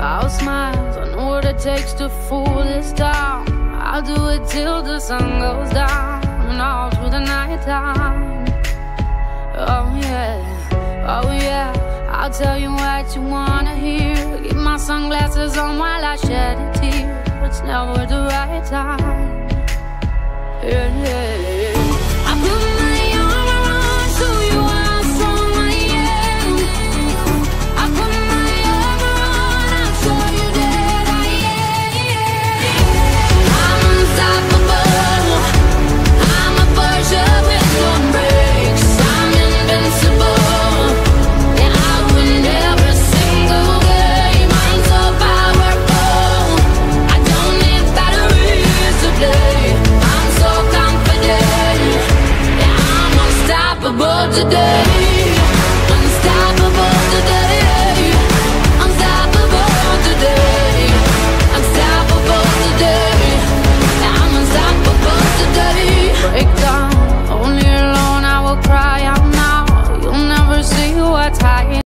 I'll smile, I know what it takes to fool this town. I'll do it till the sun goes down and all through the night time. Oh yeah, oh yeah, I'll tell you what you wanna hear. Keep my sunglasses on while I shed a tear. It's never the right time. Yeah, yeah.